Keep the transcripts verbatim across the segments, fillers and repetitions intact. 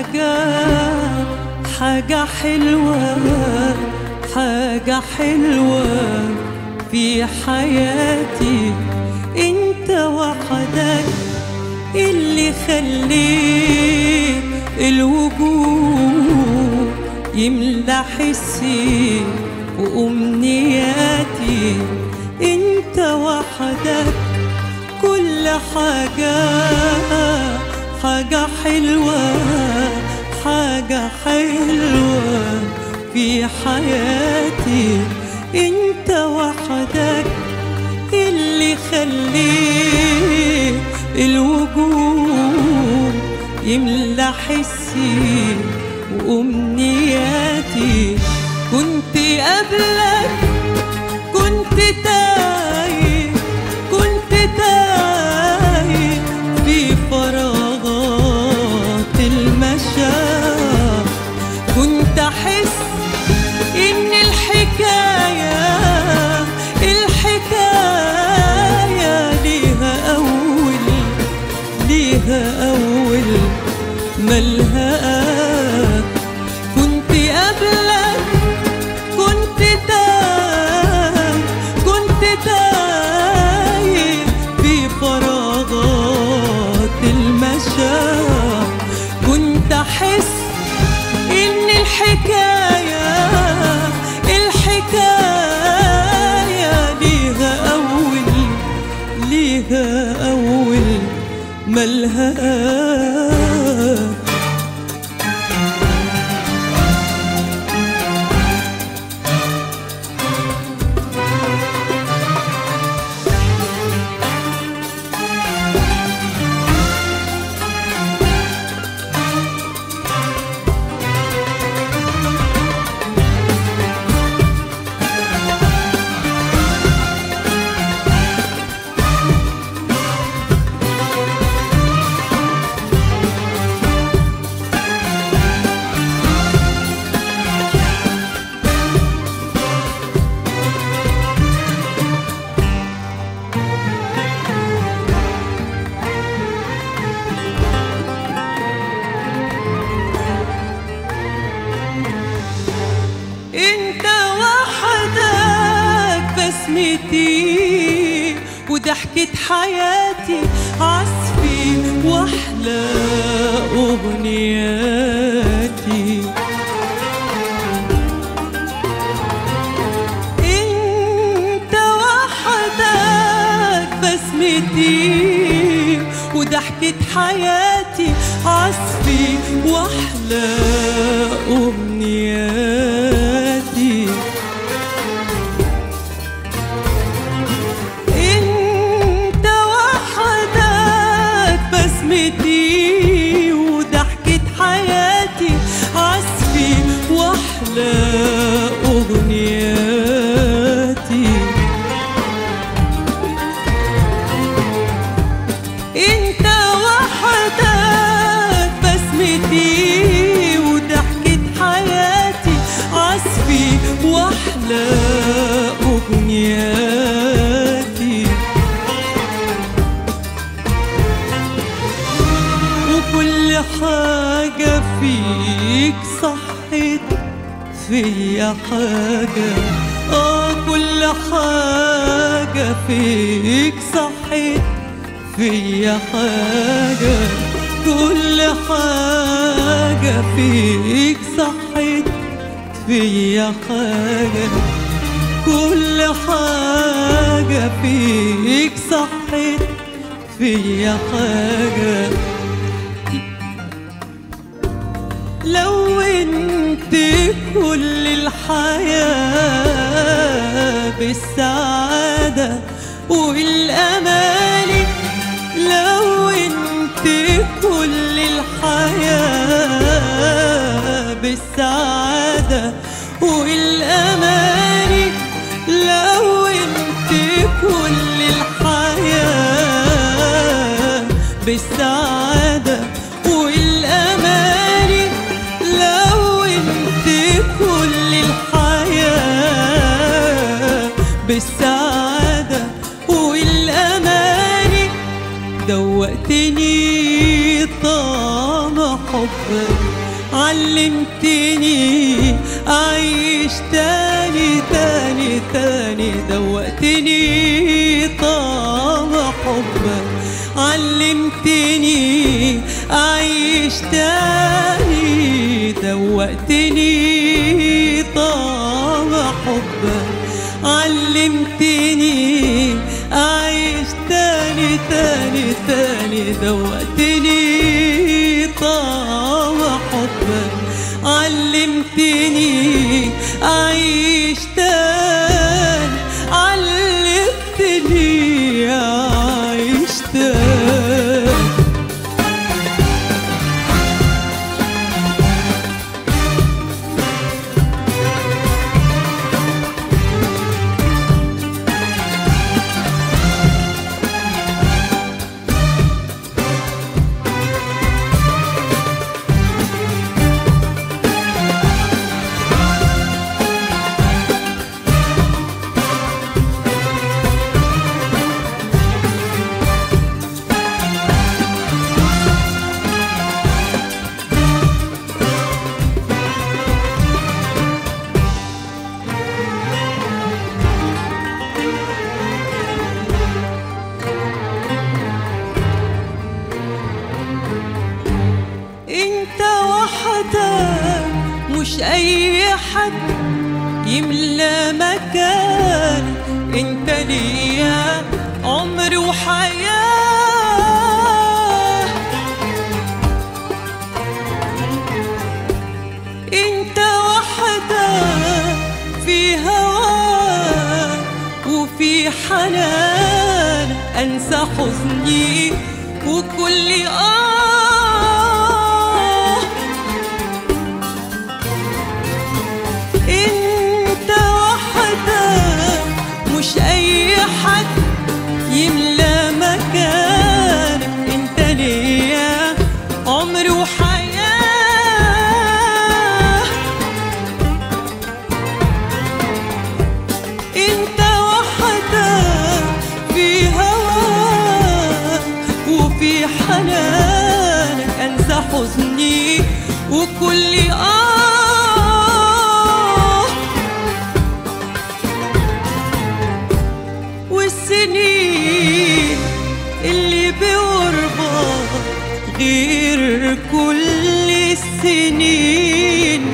حاجة حاجة حلوة حاجة حلوة في حياتي، انت وحدك اللي خليت الوجود يملى حسي وأمنياتي، انت وحدك كل حاجة حاجة حلوة حاجة حلوة في حياتي، انت وحدك اللي خليت الوجود يملى حسي وأمنياتي. كنت قبلك كنت تايه كنت تايه في فراغات المشاعر، كنت أحس إن الحكاية الحكاية ليها أول ليها أول ملها آخر. كنت قبلك كنت تايه كنت تايه في فراغات المشاعر، كنت أحس إن الحكاية الحكاية ليها أول ليها أول ملها آخر. انت وحدك بسمتي وضحكة حياتي، عزفي واحلى اغنياتي. انت وحدك بسمتي وضحكة حياتي، عزفي واحلى أمنياتي. انت وحدك بسمتي وضحكة حياتي، عزفي واحلى أغنياتي. انت وحدك بسمتي وضحكة حياتي، عزفي واحلى أغنياتي. وكل حاجة فيك صحت فيا حاجة، اه كل حاجة فيك صحت فيا حاجة، كل حاجة فيك صحت فيا حاجة، كل حاجة فيك صحت فيا حاجة. لونت كل الحياة بالسعادة والأماني، لونت كل الحياة بالسعادة والأماني، لونت كل الحياة بالسعادة والأماني، لونت كل الحياة بالسعادة والأماني. دوقتني طعم حبك علمتني أعيش تاني تاني تاني، دوقتني طعم حبك. علمتني أعيش تاني، دوقتني طعم حبك. علمتني أعيش تاني تاني تاني، دوقتني طعم حبك. علمتني أعيش تاني، علمتني أعيش تاني. مش أي حد يملى مكان، انت ليا عمر وحياة. انت وحدك في هواك وفي حنان، انسى حزني وكل آه. مش أي حد يملى مكانك، انت ليا عمر وحياة. انت وحدك في هواك وفي حنانك، انسى حزني وكل آه. والسنين اللي بقربك غير كل السنين،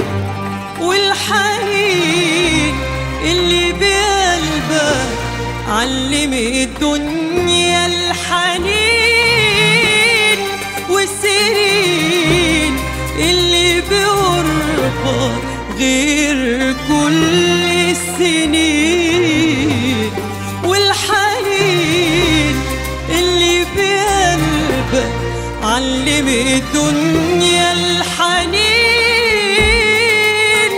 والحنين اللي بقلبك علم الدنيا الحنين. والسنين اللي بقربك غير كل السنين، والحنين اللي بقلبك علم الدنيا الحنين.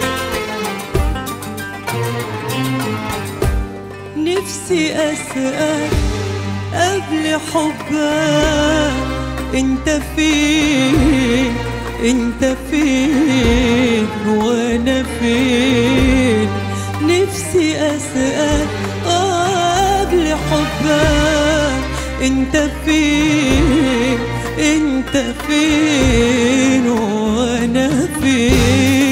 نفسي أسأل قبل حبك، انت فين انت فين وانا فين؟ نفسي أسأل قبل حبك، انت فين انت فين وانا فين؟